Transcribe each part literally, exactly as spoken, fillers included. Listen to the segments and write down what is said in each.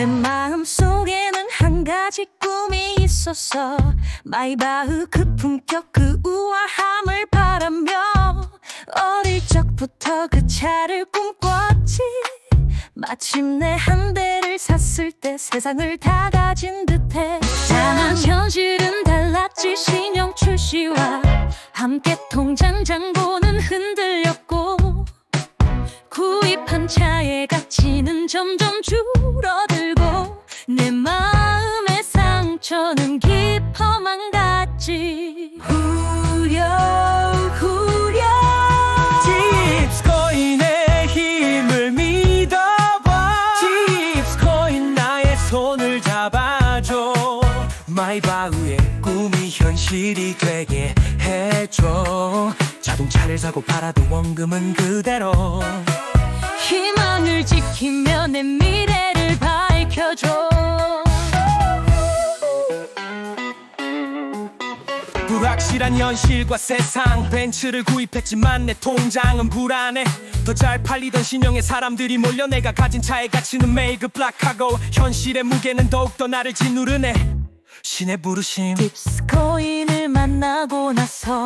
내 마음속에는 한 가지 꿈이 있었어. 마이바흐 그 품격 그 우아함을 바라며 어릴 적부터 그 차를 꿈꿨지. 마침내 한 대를 샀을 때 세상을 다 가진 듯해. 다만 현실은 달랐지. 신형 출시와 함께 통장 잔고는 흔들렸고 구입한 차의 가치는 점점 줄어들고 내 마음의 상처는 깊어만 갔지. 후려 후려 팁스코인의 힘을 믿어봐. 팁스코인 나의 손을 잡아줘. 마이바흐의 꿈이 현실이 되게 해줘. 자동차를 사고 팔아도 원금은 그대로. 희망을 지키며 내 미래를 밝혀줘. 불확실한 현실과 세상. 벤츠를 구입했지만 내 통장은 불안해. 더 잘 팔리던 신형의 사람들이 몰려 내가 가진 차의 가치는 매일 급락하고 현실의 무게는 더욱더 나를 짓누르네. 신의 부르심. 팁스코인을 만나고 나서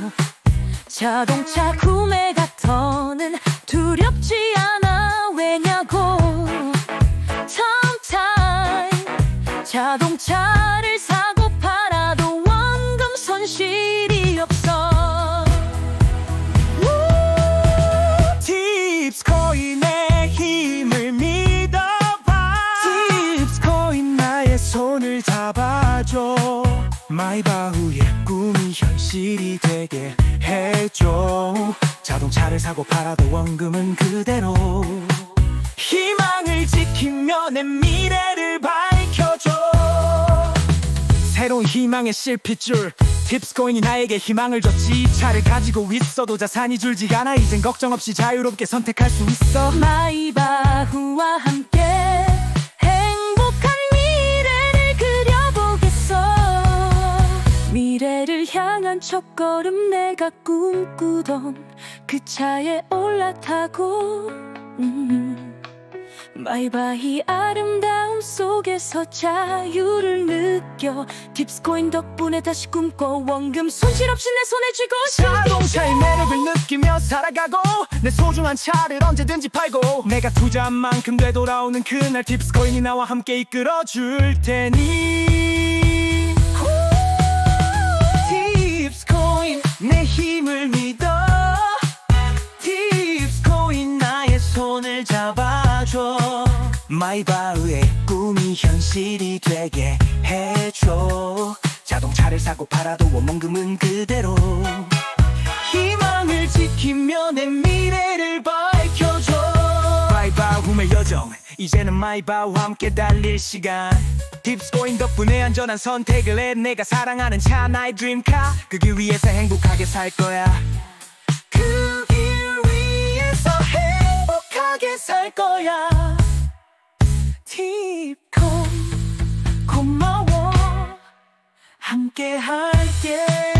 자동차 구매가 더는 두렵지 않아. 왜냐고 sometimes 자동차를 사고 팔아도 원금 손실이 없어. 팁스코인의 힘을 믿어봐. 팁스코인 나의 손을 잡아줘. 마이바흐의 꿈이 현실이 되게 해줘. 자동차를 사고 팔아도 원금은 그대로. 희망을 지키며 내 미래를 밝혀줘. 새로운 희망의 실핏줄. 팁스코인이 나에게 희망을 줬지. 이 차를 가지고 있어도 자산이 줄지 않아. 이젠 걱정 없이 자유롭게 선택할 수 있어. 마이바흐와 함께 행복한 미래를 그려보겠어. 미래를 향한 첫걸음 내가 꿈꾸던 그 차에 올라타고 음. 마이바흐 아름다움 속에서 자유를 느껴. 팁스코인 덕분에 다시 꿈꿔. 원금 손실 없이 내 손에 쥐고 싶게. 자동차의 매력을 느끼며 살아가고 내 소중한 차를 언제든지 팔고 내가 투자한 만큼 되돌아오는 그날 팁스코인이 나와 함께 이끌어줄 테니. 팁스코인 내 힘을 믿어. 팁스코인 나의 손을 잡아줘. 마이바흐의 꿈이 현실이 되게 해줘. 자동차를 사고 팔아도 원금은 그대로. 희망을 지키며 내 미래를 밝혀줘. 마이바흐의 여정 이제는 마이바흐와 함께 달릴 시간. 팁스코인 덕분에 안전한 선택을 해. 내가 사랑하는 차 나의 드림카. 그 길 위에서 행복하게 살 거야. 그 길 위에서 행복하게 살 거야. 팁콘 고마워 함께 할게.